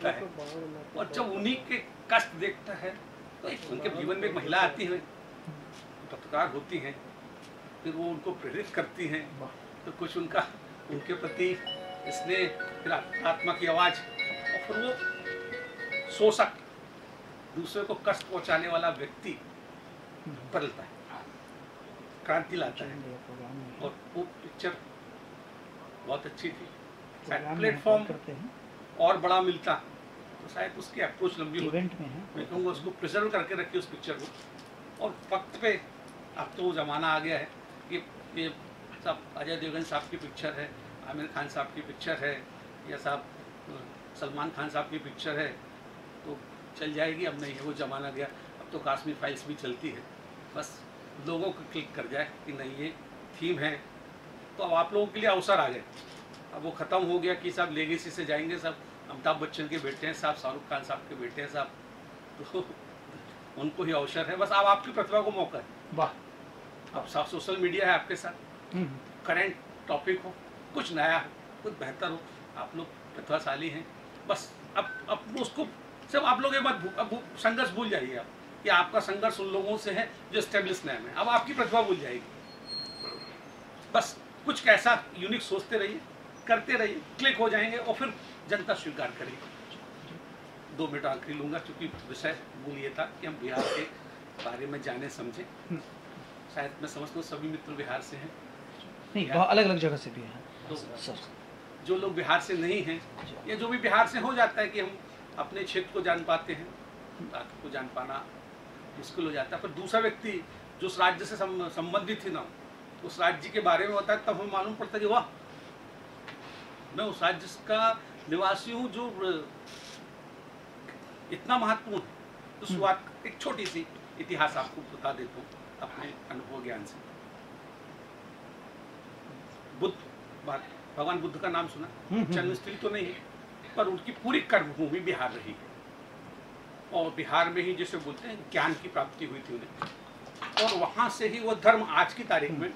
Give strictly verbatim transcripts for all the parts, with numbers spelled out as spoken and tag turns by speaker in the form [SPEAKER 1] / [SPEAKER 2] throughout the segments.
[SPEAKER 1] देखता है और जब उन्हीं के कष्ट देखता है तो एक उनके जीवन में एक महिला आती है, पत्रकार होती हैं, फिर वो उनको प्रेरित करती हैं, तो कुछ उनका उनके प्रति इसने फिर आत्मा की आवाज़, और फिर वो शोषक दूसरे को कष्ट पहुंचाने वाला व्यक्ति बदलता है, क्रांति लाता है। और वो पिक्चर बहुत अच्छी थी। शायद प्लेटफॉर्म और बड़ा मिलता तो शायद उसकी अप्रोच लंबी होती। मैं कहूँगा उसको प्रिजर्व करके रखिए उस पिक्चर को। और वक्त पे अब तो वो ज़माना आ गया है कि ये सब अजय देवगन साहब की पिक्चर है, आमिर खान साहब की पिक्चर है, या साहब सलमान खान साहब की पिक्चर है तो चल जाएगी। अब नहीं है वो ज़माना गया। अब तो काश्मीर फाइल्स भी चलती है, बस लोगों को क्लिक कर जाए कि नहीं ये थीम है। तो अब आप लोगों के लिए अवसर आ गए। अब वो ख़त्म हो गया कि सब लेगेसी से जाएंगे, सब अमिताभ बच्चन के बेटे हैं साहब, शाहरुख खान साहब के बेटे हैं साहब, तो उनको ही अवसर है। बस अब आपकी प्रतिभा को मौका है। वाह। अब साफ सोशल मीडिया है आपके साथ, करेंट टॉपिक हो, कुछ नया हो, कुछ बेहतर हो, आप लोग प्रतिभाशाली हैं। बस अब अब उसको सब आप लोग एक बार अब संघर्ष भूल जाइए आप कि आपका संघर्ष उन लोगों से है जो स्टेब्लिश नेम है। अब आपकी प्रतिभा भूल जाएगी। बस कुछ कैसा यूनिक सोचते रहिए, करते रहिए, क्लिक हो जाएंगे और फिर जनता स्वीकार करेगी। दो मिनट आखिरी लूँगा क्योंकि विषय मूल ये था कि हम बिहार के बारे में जाने समझे। शायद मैं समझता हूँ सभी मित्र बिहार से हैं,
[SPEAKER 2] नहीं बहुत अलग अलग जगह से भी हैं।
[SPEAKER 1] तो जो लोग बिहार से नहीं हैं या जो भी बिहार से, हो जाता है कि हम अपने क्षेत्र को जान पाते हैं, बाकी को जान पाना मुश्किल हो जाता है। पर दूसरा व्यक्ति जो उस राज्य से संबंधित थी ना, उस राज्य के बारे में होता है, तब हमें मालूम पड़ता है कि वाह मैं उस राज्य का निवासी हूँ जो इतना महत्वपूर्ण है। उस बात एक छोटी सी इतिहास आपको बता देता हूँ अपने अनुभव ज्ञान से। बुद्ध, भगवान बुद्ध का नाम सुना, जन्मस्थली तो नहीं है पर उनकी पूरी कर्मभूमि बिहार रही है। और बिहार में ही जैसे बोलते हैं ज्ञान की प्राप्ति हुई थी उन्हें, और वहाँ से ही वो धर्म आज की तारीख में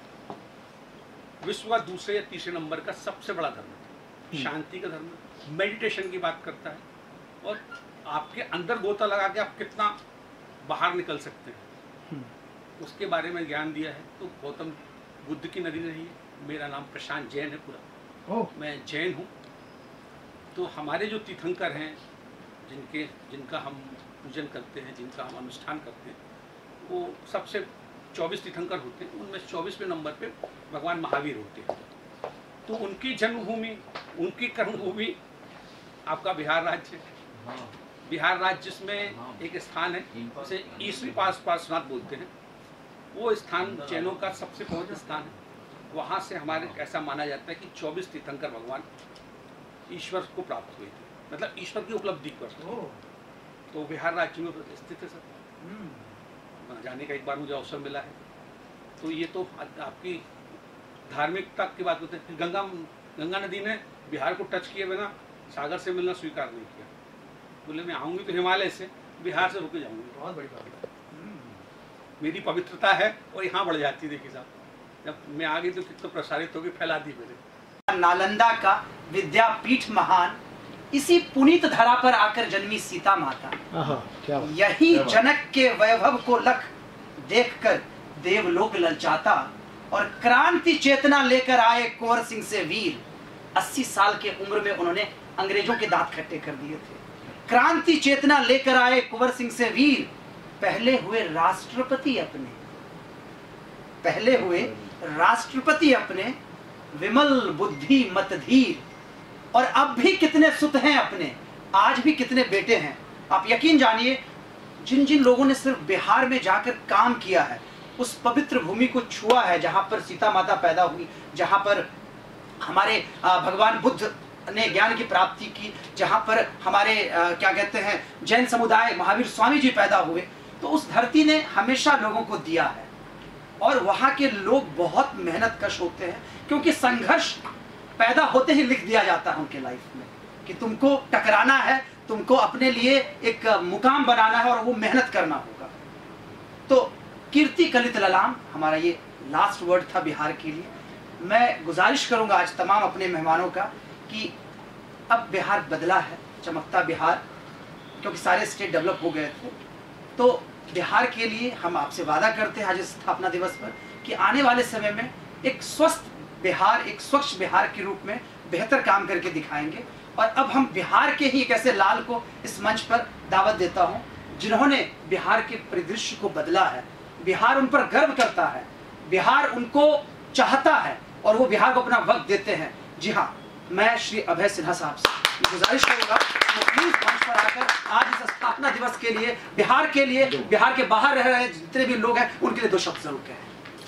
[SPEAKER 1] विश्व का दूसरे या तीसरे नंबर का सबसे बड़ा धर्म है। शांति का धर्म, मेडिटेशन की बात करता है, और आपके अंदर गोता लगा के आप कितना बाहर निकल सकते हैं उसके बारे में ज्ञान दिया है। तो गौतम बुद्ध की नगरी रही है। मेरा नाम प्रशांत जैन है पूरा, मैं जैन हूँ। तो हमारे जो तीर्थंकर हैं, जिनके जिनका हम पूजन करते हैं, जिनका हम अनुष्ठान करते हैं, वो सबसे चौबीस तीर्थंकर होते हैं। उनमें चौबीसवें नंबर पे भगवान महावीर होते हैं। तो उनकी जन्मभूमि, उनकी कर्मभूमि आपका बिहार राज्य है। बिहार राज्य जिसमें एक स्थान है उसे ईसवी पास पार्श्वनाथ बोलते हैं। वो स्थान जैनों का सबसे पवित्र स्थान है। वहाँ से हमारे ऐसा माना जाता है कि चौबीस तीर्थंकर भगवान ईश्वर को प्राप्त हुए थे, मतलब ईश्वर की उपलब्धि पर। तो बिहार राज्य में स्थित है सर, जाने का एक बार मुझे अवसर मिला है। तो ये तो आपकी धार्मिकता की बात होती है। गंगा गंगा नदी ने बिहार को टच किए बिना सागर से मिलना स्वीकार नहीं किया। बोले मैं आऊँगी तो हिमालय से, बिहार से रुके जाऊँगी। बहुत बड़ी बात है। मेरी पवित्रता है और यहाँ बढ़ जाती है। देखिए साहब, जब मैं आ गई तो कितना प्रसारित होगी, फैला दी मेरे।
[SPEAKER 2] नालंदा का विद्यापीठ महान, इसी पुनीत धरा पर आकर जन्मी सीता माता। क्या यही जनक के वैभव को लख देखकर देवलोक ललचाता, और क्रांति चेतना लेकर आए कुंवर सिंह से वीर। अस्सी साल के उम्र में उन्होंने अंग्रेजों के दांत खट्टे कर दिए थे। क्रांति चेतना लेकर आए कुंवर सिंह से वीर, पहले हुए राष्ट्रपति अपने, पहले हुए राष्ट्रपति अपने, विमल बुद्धि मतधीर। और अब भी कितने सुत हैं अपने, आज भी कितने बेटे हैं। आप यकीन जानिए, जिन जिन लोगों ने सिर्फ बिहार में जाकर काम किया है, उस पवित्र भूमि को छुआ है जहां पर सीता माता पैदा हुई, जहां पर हमारे भगवान बुद्ध ने ज्ञान की प्राप्ति की, जहां पर हमारे क्या कहते हैं जैन समुदाय महावीर स्वामी जी पैदा हुए, तो उस धरती ने हमेशा लोगों को दिया है। और वहाँ के लोग बहुत मेहनत कश होते हैं, क्योंकि संघर्ष पैदा होते ही लिख दिया जाता है उनके लाइफ में कि तुमको टकराना है, तुमको अपने लिए एक मुकाम बनाना है और वो मेहनत करना होगा। तो कीर्ति कलित ललाम हमारा ये लास्ट वर्ड था बिहार के लिए। मैं गुजारिश करूंगा आज तमाम अपने मेहमानों का कि अब बिहार बदला है, चमकता बिहार, क्योंकि सारे स्टेट डेवलप हो गए थे। तो बिहार के लिए हम आपसे वादा करते हैं आज इस स्थापना दिवस पर कि आने वाले समय में एक स्वस्थ बिहार, एक स्वच्छ बिहार के रूप में बेहतर काम करके दिखाएंगे। और अब हम बिहार के ही एक ऐसे लाल को इस मंच पर दावत देता हूं जिन्होंने बिहार के परिदृश्य को बदला है। बिहार उन पर गर्व करता है, बिहार उनको चाहता है और वो बिहार को अपना वक्त देते हैं। जी हाँ, मैं श्री अभय सिन्हा साहब से गुजारिश करूंगा प्लीज मंच पर आकर आज इस स्थापना दिवस के लिए, बिहार के लिए, बिहार के बाहर रह रहे जितने भी लोग हैं उनके लिए दो शब्द जरूर कहें।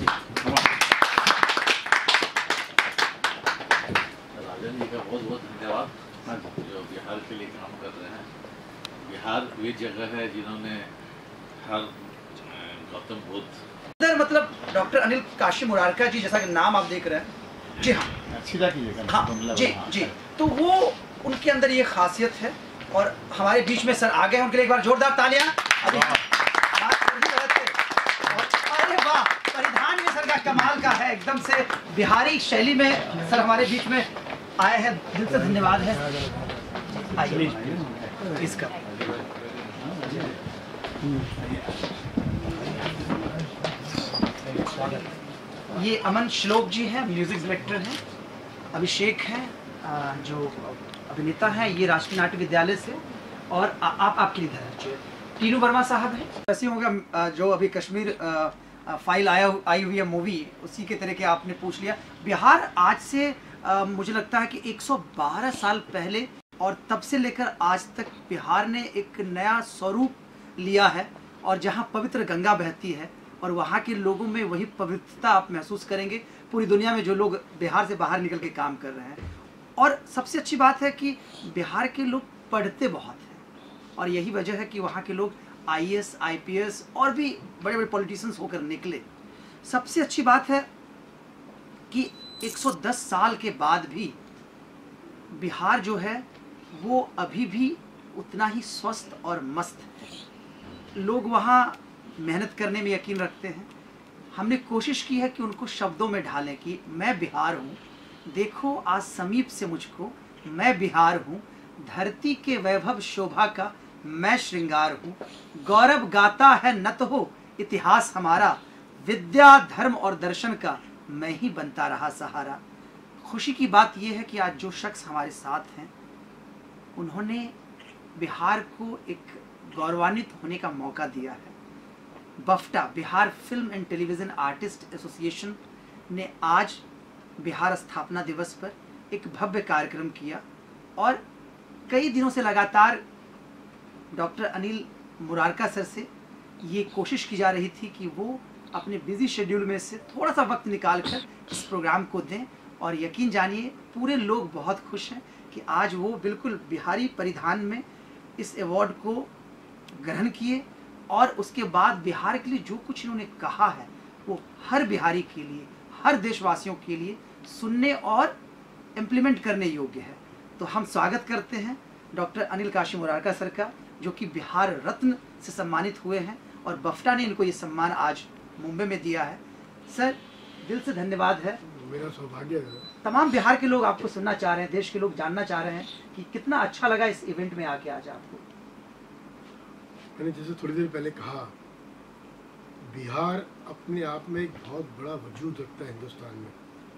[SPEAKER 3] राजन जी का बहुत बहुत धन्यवाद जो बिहार के लिए काम कर रहे हैं। बिहार वे जगह है जिन्होंने हर गौतम बुद्ध
[SPEAKER 2] इधर मतलब डॉक्टर अनिल काशी मुरारका जी जैसा कि नाम आप देख रहे हैं, जी हाँ
[SPEAKER 4] सीधा कीजिएगा।
[SPEAKER 2] हाँ जी जी, तो वो उनके अंदर ये खासियत है और हमारे बीच में सर आ गए, उनके लिए एक बार जोरदार तालियां। अभी बात कर ही रहे थे और अरे वाह, परिधान में सर का कमाल का है, एकदम से बिहारी शैली में सर हमारे बीच में आए हैं, दिल से धन्यवाद है। आइए इसका ये अमन श्लोक जी हैं, म्यूजिक डायरेक्टर हैं। अभिषेक हैं जो अभिनेता हैं, ये राष्ट्रीय नाट्य विद्यालय से। और आ, आप आपके लिए धैर्य टीनू वर्मा साहब हैं। ऐसे होगा जो अभी कश्मीर आ, आ, फाइल आया आई हुई है मूवी, उसी के तरह के आपने पूछ लिया। बिहार आज से आ, मुझे लगता है कि एक सौ बारह साल पहले और तब से लेकर आज तक बिहार ने एक नया स्वरूप लिया है। और जहाँ पवित्र गंगा बहती है और वहाँ के लोगों में वही पवित्रता आप महसूस करेंगे पूरी दुनिया में जो लोग बिहार से बाहर निकल के काम कर रहे हैं। और सबसे अच्छी बात है कि बिहार के लोग पढ़ते बहुत हैं और यही वजह है कि वहाँ के लोग I A S, I P S और भी बड़े बड़े पॉलिटिशियंस होकर निकले। सबसे अच्छी बात है कि एक सौ दस साल के बाद भी बिहार जो है वो अभी भी उतना ही स्वस्थ और मस्त है। लोग वहाँ मेहनत करने में यकीन रखते हैं। हमने कोशिश की है कि उनको शब्दों में ढालें कि मैं बिहार हूँ, देखो आज समीप से मुझको, मैं बिहार हूँ, धरती के वैभव शोभा का मैं श्रृंगार हूँ, गौरव गाता है न तो हो इतिहास हमारा, विद्या धर्म और दर्शन का मैं ही बनता रहा सहारा। खुशी की बात यह है कि आज जो शख्स हमारे साथ हैं उन्होंने बिहार को एक गौरवान्वित होने का मौका दिया है। BAFTA, Bihar film and television artist association ने आज बिहार स्थापना दिवस पर एक भव्य कार्यक्रम किया और कई दिनों से लगातार डॉक्टर अनिल मुरारका सर से ये कोशिश की जा रही थी कि वो अपने बिजी शेड्यूल में से थोड़ा सा वक्त निकाल कर इस प्रोग्राम को दें। और यकीन जानिए पूरे लोग बहुत खुश हैं कि आज वो बिल्कुल बिहारी परिधान में इस अवार्ड को ग्रहण किए और उसके बाद बिहार के लिए जो कुछ इन्होंने कहा है वो हर बिहारी के लिए, हर देशवासियों के लिए सुनने और इम्प्लीमेंट करने योग्य है। तो हम स्वागत करते हैं डॉक्टर अनिल काशी मुरारका सर का, जो कि बिहार रत्न से सम्मानित हुए हैं और बफ्टा ने इनको ये सम्मान आज मुंबई में दिया है। सर दिल से धन्यवाद है,
[SPEAKER 4] मेरा सौभाग्य है।
[SPEAKER 2] तमाम बिहार के लोग आपको सुनना चाह रहे हैं, देश के लोग जानना चाह रहे हैं कि कितना अच्छा लगा इस इवेंट में आके आज आपको।
[SPEAKER 4] मैंने जैसे थोड़ी देर पहले कहा, बिहार अपने आप में एक बहुत बड़ा वजूद रखता है हिंदुस्तान में।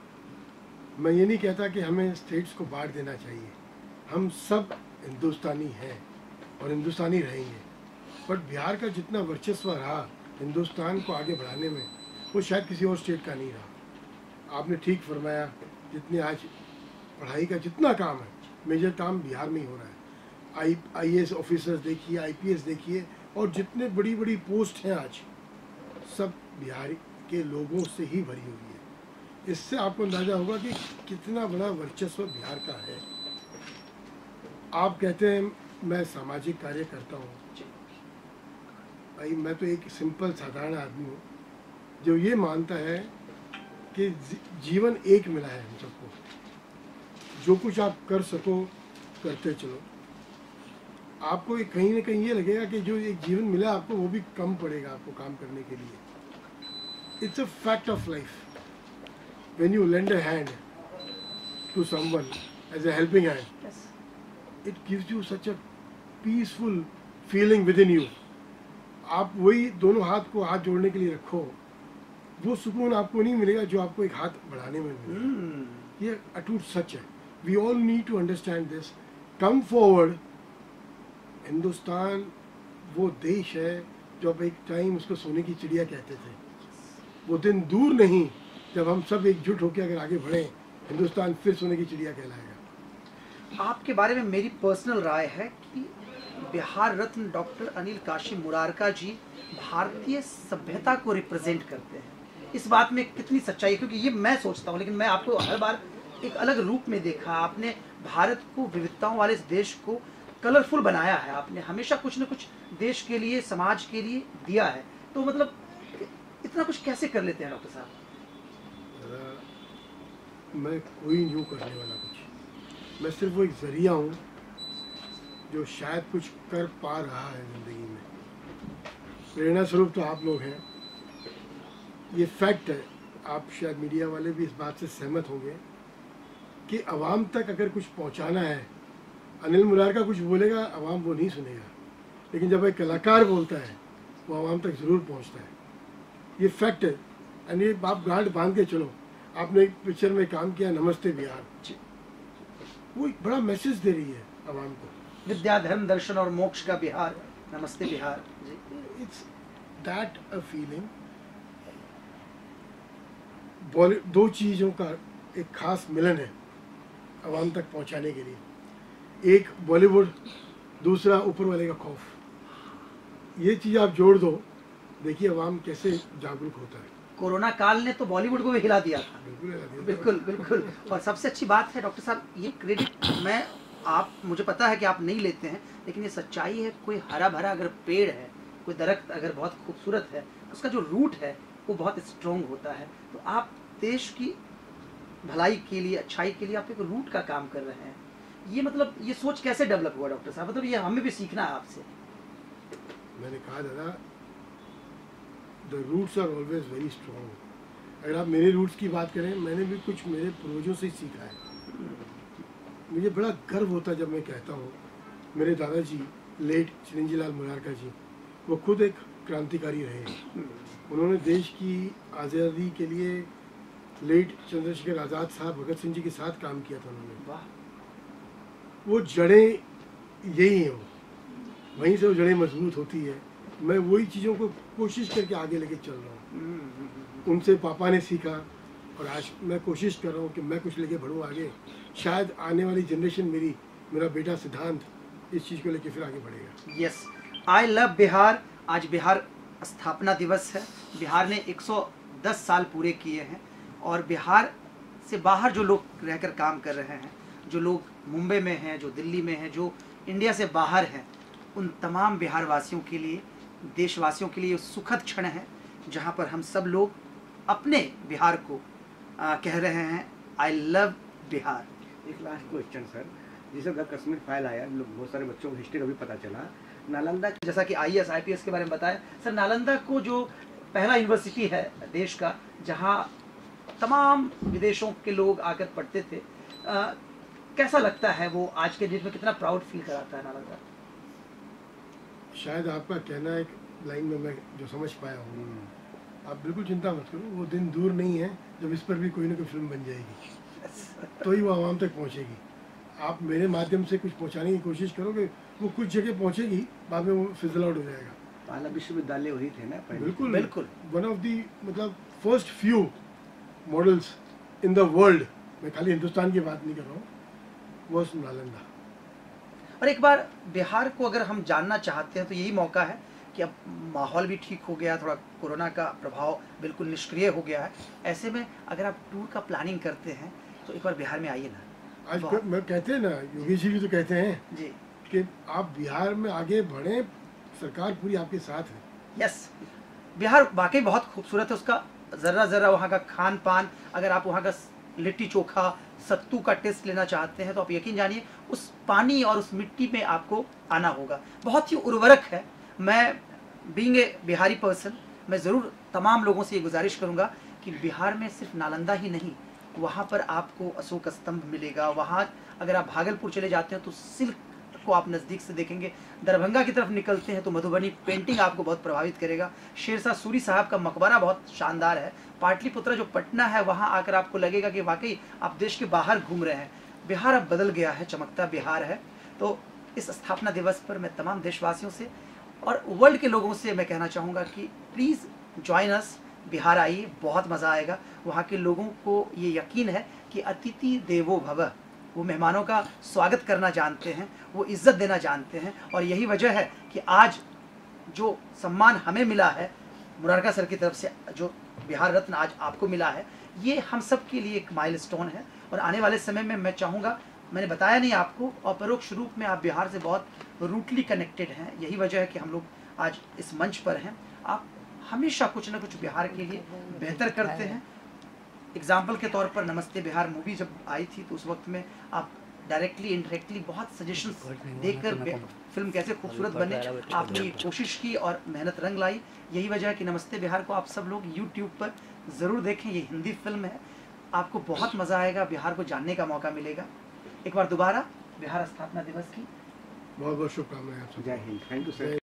[SPEAKER 4] मैं ये नहीं कहता कि हमें स्टेट्स को बांट देना चाहिए, हम सब हिंदुस्तानी हैं और हिंदुस्तानी रहेंगे। बट बिहार का जितना वर्चस्व रहा हिंदुस्तान को आगे बढ़ाने में, वो शायद किसी और स्टेट का नहीं रहा। आपने ठीक फरमाया, जितनी आज पढ़ाई का जितना काम है, मेजर काम बिहार में ही हो रहा है। आई आई ए एस ऑफिसर्स देखिए, आई पी एस देखिए, और जितने बड़ी बड़ी पोस्ट हैं आज, सब बिहार के लोगों से ही भरी हुई है। इससे आपको अंदाज़ा होगा कि कितना बड़ा वर्चस्व बिहार का है। आप कहते हैं मैं सामाजिक कार्य करता हूँ, भाई मैं तो एक सिंपल साधारण आदमी हूँ जो ये मानता है कि जीवन एक मिला है हम सबको, जो कुछ आप कर सको करते चलो। आपको एक कहीं ना कहीं ये लगेगा कि जो एक जीवन मिला आपको वो भी कम पड़ेगा आपको काम करने के लिए। It's a fact of life. When you lend a hand to someone as a helping hand, it gives you such a peaceful feeling within you. आप वही दोनों हाथ को हाथ जोड़ने के लिए रखो, वो सुकून आपको नहीं मिलेगा जो आपको एक हाथ बढ़ाने में मिलेगा। hmm. ये अटूट सच है। We all need to understand this. Come forward. Hindustan वो देश है जो अब एक टाइम उसको सोने की चिड़िया कहते थे। वो दिन दूर नहीं जब हम सब एकजुट होकर अगर आगे बढ़े, हिंदुस्तान फिर सोने की चिड़िया कहलाएगा।
[SPEAKER 2] आपके बारे में मेरी पर्सनल राय है कि बिहार रत्न डॉक्टर अनिल काशी मुरारका जी भारतीय सभ्यता को रिप्रेजेंट करते हैं। इस बात में कितनी सच्चाई है? क्योंकि ये मैं सोचता हूँ, लेकिन मैं आपको हर बार एक अलग रूप में देखा। आपने भारत को, विविधताओं वाले इस देश को कलरफुल बनाया है। आपने हमेशा कुछ न कुछ देश के लिए, समाज के लिए दिया है। तो मतलब इतना कुछ कैसे कर लेते हैं डॉक्टर साहब?
[SPEAKER 4] मैं कोई न्यू करने वाला कुछ, मैं सिर्फ वो एक जरिया हूँ जो शायद कुछ कर पा रहा है ज़िंदगी में। प्रेरणा स्वरूप तो आप लोग हैं, ये फैक्ट है। आप शायद मीडिया वाले भी इस बात से सहमत होंगे कि आवाम तक अगर कुछ पहुंचाना है, अनिल मुरारका कुछ बोलेगा आवाम वो नहीं सुनेगा, लेकिन जब एक कलाकार बोलता है वो आवाम तक ज़रूर पहुंचता है। ये फैक्ट है। यानी आप गांठ बांध के चलो। आपने एक पिक्चर में काम किया, नमस्ते बिहार, वो एक बड़ा मैसेज दे रही है आवाम को।
[SPEAKER 2] विद्या, धर्म, दर्शन और मोक्ष का बिहार, नमस्ते Bihar.
[SPEAKER 4] It's that a feeling. दो चीज़ों का एक खास मिलन है आवाम तक पहुंचाने के लिए। एक बॉलीवुड, दूसरा ऊपर वाले का खौफ। ये चीज़ आप जोड़ दो, देखिए आवाम कैसे जागरूक होता है।
[SPEAKER 2] कोरोना काल ने तो बॉलीवुड को भी हिला दिया था।
[SPEAKER 4] बिल्कुल हिला दिया।
[SPEAKER 2] बिल्कुल बिल्कुल। और सबसे अच्छी बात है डॉक्टर साहब, ये क्रेडिट मैं आप, मुझे पता है कि आप नहीं लेते हैं, लेकिन ये सच्चाई है। कोई हरा भरा अगर पेड़ है, कोई दरख्त अगर बहुत खूबसूरत है, उसका जो रूट है वो बहुत स्ट्रॉन्ग होता है। तो आप देश की भलाई के लिए, अच्छाई के लिए आप एक रूट का काम कर रहे हैं। ये मतलब ये सोच कैसे डेवलप हुआ डॉक्टर साहब? मतलब ये हमें भी सीखना है आपसे।
[SPEAKER 4] मैंने कहा दादा, the roots are always very strong. अगर आप मेरे रूट्स की बात करें, मैंने भी कुछ मेरे पूर्वजों से ही सीखा है। मुझे बड़ा गर्व होता है जब मैं कहता हूँ, मेरे दादाजी लेट चिरंजी लाल मुरारका जी, वो खुद एक क्रांतिकारी रहे। उन्होंने देश की आज़ादी के लिए लेट चंद्रशेखर आज़ाद साहब, भगत सिंह जी के साथ काम किया था उन्होंने।
[SPEAKER 2] वाह।
[SPEAKER 4] वो जड़ें यही हैं, वो वहीं से वो जड़ें मजबूत होती है। मैं वही चीज़ों को कोशिश करके आगे लेके चल रहा हूँ। उनसे पापा ने सीखा और आज मैं कोशिश कर रहा हूँ कि मैं कुछ लेके बढ़ूँ आगे। शायद आने वाली जनरेशन मेरी, मेरा बेटा सिद्धांत इस चीज़ को लेके फिर आगे बढ़ेगा।
[SPEAKER 2] Yes, I love Bihar. आज बिहार स्थापना दिवस है। बिहार ने एक सौ दस साल पूरे किए हैं और बिहार से बाहर जो लोग रहकर काम कर रहे हैं, जो लोग मुंबई में हैं, जो दिल्ली में हैं, जो इंडिया से बाहर हैं, उन तमाम बिहार वासियों के लिए, देशवासियों के लिए सुखद क्षण है जहां पर हम सब लोग अपने बिहार को आ, कह रहे हैं आई लव बिहार।
[SPEAKER 5] एक लास्ट क्वेश्चन सर, जिसे अगर कश्मीर फाइल आया, लोग बहुत सारे बच्चों को हिस्ट्री का भी पता चला, नालंदा
[SPEAKER 2] जैसा कि I A S I P S के बारे में बताया सर, नालंदा को जो पहला यूनिवर्सिटी है देश का जहां तमाम विदेशों के लोग आकर पढ़ते थे, आ, कैसा लगता है वो आज के डेट में? कितना प्राउड फील कराता है नालंदा?
[SPEAKER 4] शायद आपका कहना एक लाइन में मैं जो समझ पाया हूँ। आप बिल्कुल चिंता मत करो, वो दिन दूर नहीं है जब इस पर भी कोई ना कोई फिल्म बन जाएगी, तो ही वो आवाम तक पहुँचेगी। आप मेरे माध्यम से कुछ पहुँचाने की कोशिश करोगे, वो कुछ जगह पहुँचेगी, बाद में वो फिजल आउट हो जाएगा।
[SPEAKER 5] पहला विश्वविद्यालय वही थे ना?
[SPEAKER 4] बिल्कुल
[SPEAKER 2] बिल्कुल।
[SPEAKER 4] वन ऑफ दी मतलब first few models in the world, मैं खाली हिंदुस्तान की बात नहीं कर रहा हूँ, वो नालंदा।
[SPEAKER 2] और एक बार बिहार को अगर हम जानना चाहते हैं तो यही मौका है कि अब माहौल भी ठीक हो गया, थोड़ा कोरोना का प्रभाव बिल्कुल निष्क्रिय हो गया है। ऐसे में अगर आप टूर का प्लानिंग करते हैं तो एक बार बिहार में आइए ना।
[SPEAKER 4] आज मैं कहते हैं ना, योगी जी भी तो कहते हैं
[SPEAKER 2] जी
[SPEAKER 4] कि आप बिहार में आगे बढ़ें, सरकार पूरी आपके साथ है।
[SPEAKER 2] यस, बिहार वाकई बहुत खूबसूरत है। उसका ज़रा ज़रा वहाँ का खान पान, अगर आप वहाँ का लिट्टी चोखा, सत्तू का टेस्ट लेना चाहते हैं तो आप यकीन जानिए उस पानी और उस मिट्टी में आपको आना होगा। बहुत ही उर्वरक है। मैं बीइंग ए बिहारी पर्सन, मैं ज़रूर तमाम लोगों से ये गुजारिश करूँगा कि बिहार में सिर्फ नालंदा ही नहीं, वहाँ पर आपको अशोक स्तंभ मिलेगा। वहाँ अगर आप भागलपुर चले जाते हैं तो सिल्क को आप नज़दीक से देखेंगे। दरभंगा की तरफ निकलते हैं तो मधुबनी पेंटिंग आपको बहुत प्रभावित करेगा। शेरशाह सूरी साहब का मकबरा बहुत शानदार है। पाटलिपुत्र जो पटना है वहाँ आकर आपको लगेगा कि वाकई आप देश के बाहर घूम रहे हैं। बिहार अब बदल गया है, चमकता बिहार है। तो इस स्थापना दिवस पर मैं तमाम देशवासियों से और वर्ल्ड के लोगों से मैं कहना चाहूँगा कि प्लीज़ ज्वाइन अस, बिहार आइए, बहुत मज़ा आएगा। वहाँ के लोगों को ये यकीन है कि अतिथि देवो भव, वो मेहमानों का स्वागत करना जानते हैं, वो इज्जत देना जानते हैं। और यही वजह है कि आज जो सम्मान हमें मिला है मुरारका सर की तरफ से, जो बिहार रत्न आज आपको मिला है, ये हम सब के लिए एक माइलस्टोन है। और आने वाले समय में मैं चाहूँगा, मैंने बताया नहीं आपको, अपरोक्ष रूप में आप बिहार से बहुत रूटली कनेक्टेड हैं। यही वजह है कि हम लोग आज इस मंच पर हैं। आप हमेशा कुछ ना कुछ बिहार के लिए बेहतर करते हैं। एग्जाम्पल के तौर पर नमस्ते बिहार मूवी जब आई थी तो उस वक्त में आप डायरेक्टली इनडायरेक्टली बहुत सजेशंस देकर फिल्म कैसे खूबसूरत बने आपने कोशिश की और मेहनत रंग लाई। यही वजह है कि नमस्ते बिहार को आप सब लोग यूट्यूब पर ज़रूर देखें। ये हिंदी फिल्म है, आपको बहुत मज़ा आएगा, बिहार को जानने का मौका मिलेगा। एक बार दोबारा बिहार स्थापना दिवस की
[SPEAKER 4] बहुत बहुत शुभकामनाएं।
[SPEAKER 5] जय हिंद। Thank you sir.